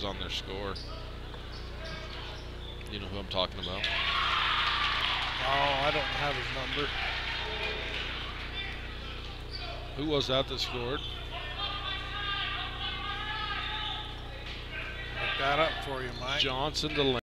on their score. You know who I'm talking about? Oh, I don't have his number. Who was that scored? Look that up for you, Mike. Johnson to